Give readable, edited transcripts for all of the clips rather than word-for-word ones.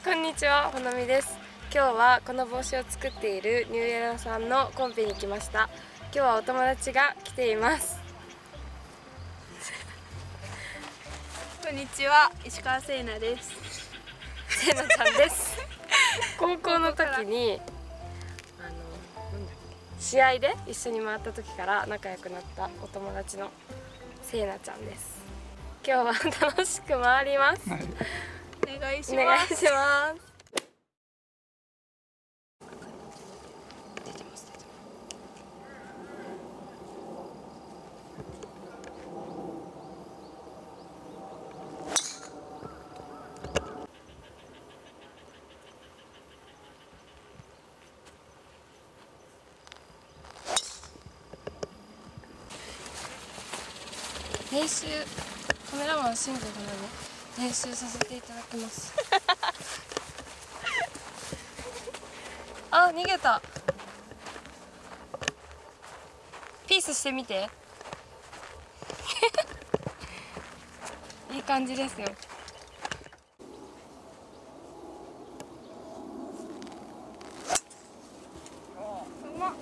こんにちは、ほのみです。今日はこの帽子を作っているニューエラさんのコンペに来ました。今日はお友達が来ています。 こんにちは、石川せいなです。 せいなちゃんです。高校の時に試合で一緒に回った時から仲良くなったお友達のせいなちゃんです。今日は楽しく回ります。はい、 お願いします。 お願いします。練習、カメラマンシングルなので練習させていただきます。あ、逃げた。ピースしてみて。いい感じですよ。うまっ。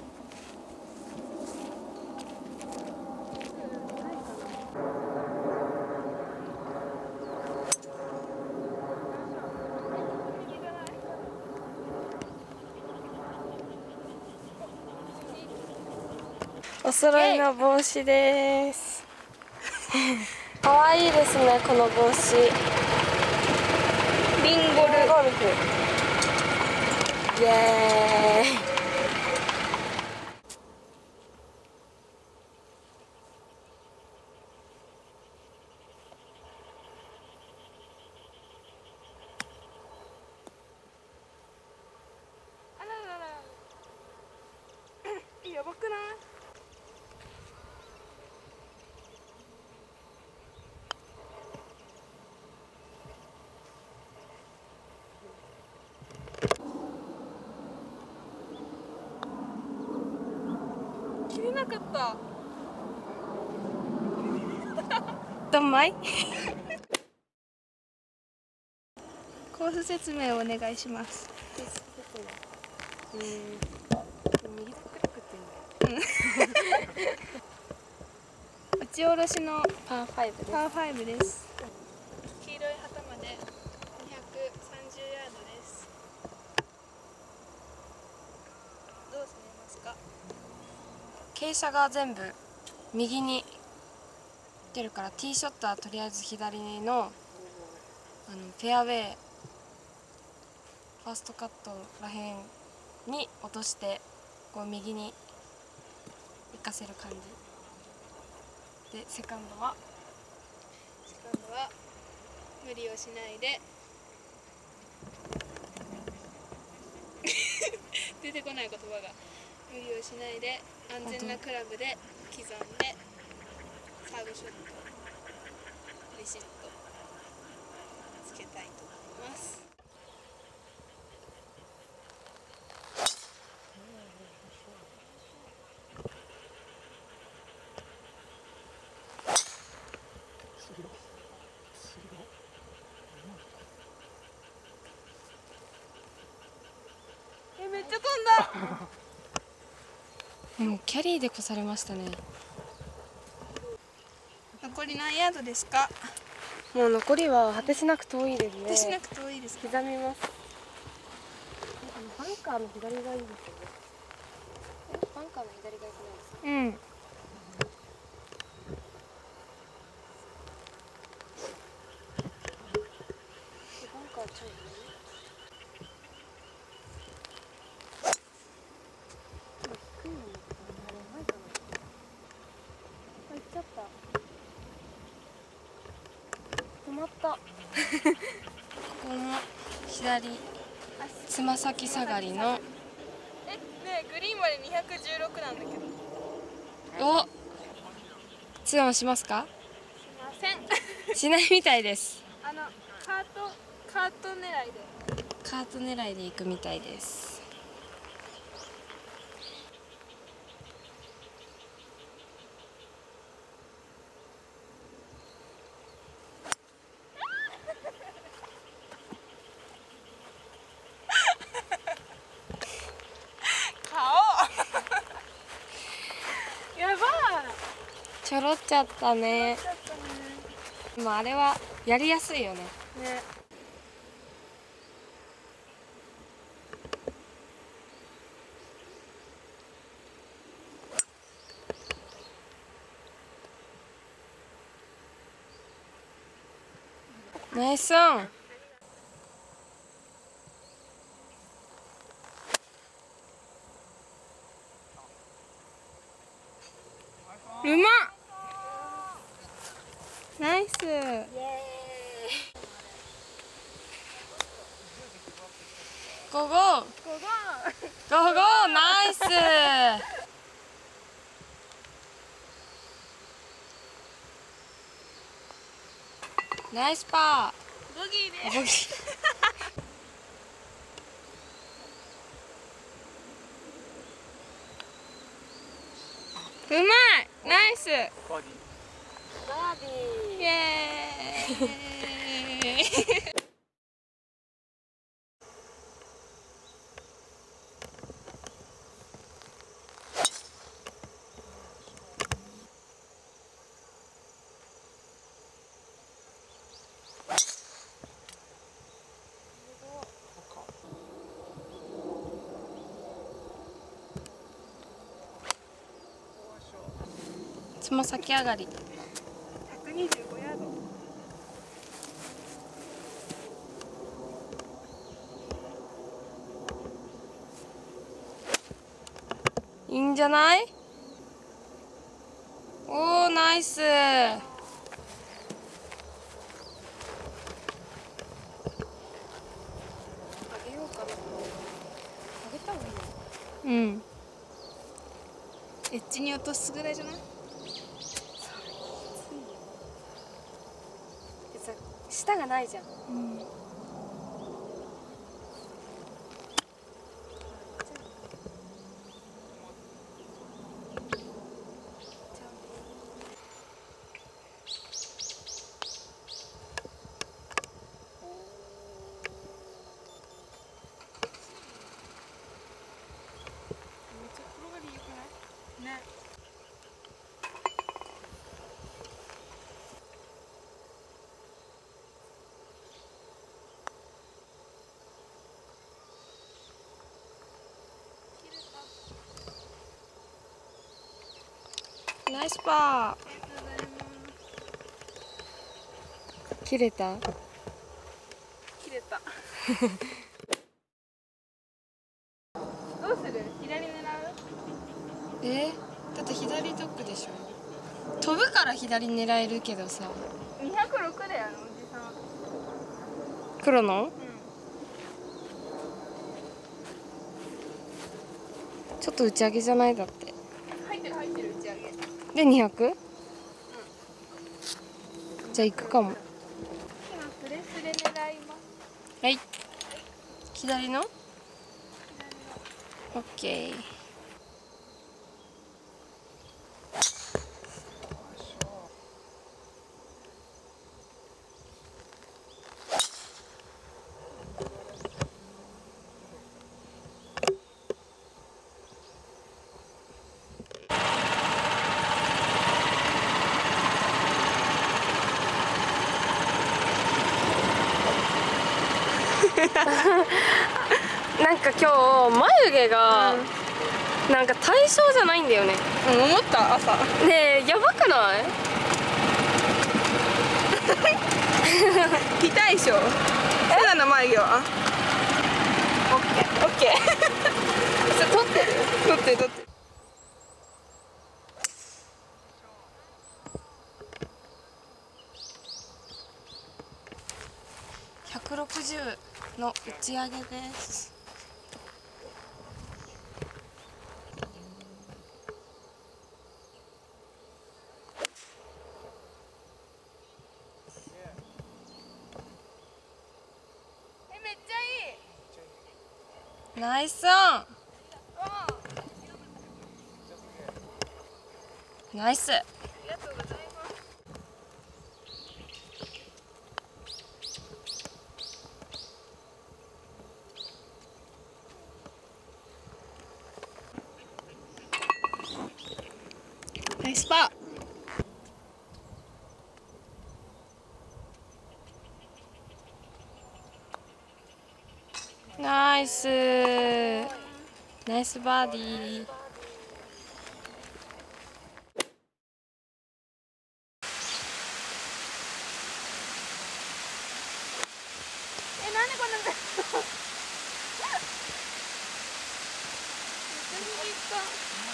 お揃いの帽子です。可愛いですね、この帽子。 リンゴルフ。 イエーイ。 あららら。やばくない？切れなかった。 どんまい。 コース説明をお願いします。 右クリックって打ち下ろしのパー5です。 パー5です。黄色い旗まで230ヤードです。どうされますか？ 傾斜が全部右に出るからティーショットはとりあえず左のフェアウェイファーストカットらへんに落としてこう右に行かせる感じで、セカンドは無理をしないで出てこない言葉が無理をしないで安全なクラブで刻んでサードショットビシッとつけたいと思います。めっちゃ飛んだ。 もうキャリーで越されましたね。 残り何ヤードですか？ もう残りは果てしなく遠いですね。 果てしなく遠いですか？ 刻みます。バンカーの左がいいですよね。バンカーの左が良くないですか？ うん。 バンカーちょい低いのに前かな。あ、行っちゃった。止まった。ここも左つま先下がりの。 ねえ、グリーンまで216なんだけど。 お、ツーオンしますか？ すいません。 しないみたいです。 カート狙いで。 カート狙いで行くみたいです。 揃っちゃったね。 ちょっとね。 でもあれはやりやすいよね。 ね。 ナイスオン。うまっ。ナイス。ゴーゴー。ゴーゴー。ナイス。ナイスパー。 ボギーで。 ボギー。うまい。ナイス。 バーディー。 バーディー。 イエーイ。 つま先上がり。 125ヤード。 いいんじゃない？おー、ナイス。 あげようかな。あげた方がいいよ。 うん。 エッジに落とすぐらいじゃない？ 舌がないじゃん。 うん。ね。 ナイスパありがとうございます。 ー。切れた？ 切れた。どうする？左狙う？ だって左ドッグでしょ。飛ぶから左狙えるけどさ。 206だよ、おじさん。 黒の？ うん。 ちょっと打ち上げじゃないだって。 入ってる打ち上げ。 で 200？じゃあ行くかも。 今スレスレ狙います。 はい。左の？ 左の。 オッケー。なんか今日眉毛がなんか対称じゃないんだよね。 思った朝。 ねえ、やばくない？ 痛いでしょ。セナの眉毛は。オッケー。オッケー。 それ撮ってる？ 取って取って。 160の打ち上げです。 めっちゃいい。 ナイスオン。ナイス。 ありがとうございます。 ナイスパー。 ナイスナイスバーディー。 なんでこんなめっちゃ握った。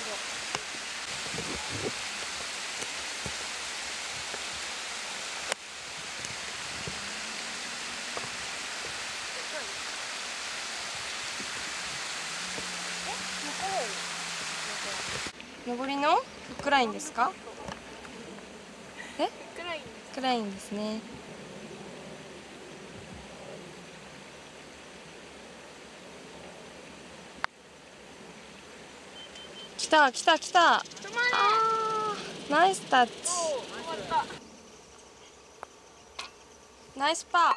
上りのフックラインですか？え？フ暗い。 ックラインですね。来た来た来た。あー、ナイスタッチ。ナイスパー。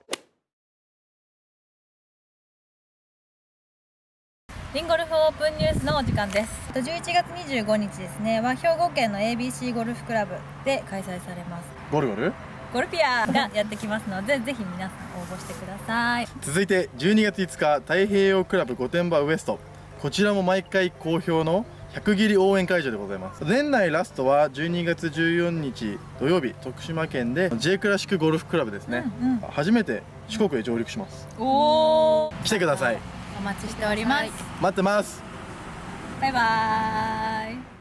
リンゴルフオープンニュースのお時間です。11月25日ですねは兵庫県の ABC ゴルフクラブで開催されます。 ゴルピアがやってきますのでぜひ皆さん応募してください。 続いて12月5日太平洋クラブ御殿場ウエスト、こちらも毎回好評の100切り応援会場でございます。年内ラストは12月14日土曜日、徳島県で J クラシックゴルフクラブですね、初めて四国へ上陸します。 おー、 来てください。 お待ちしております。 待ってます。 バイバーイ。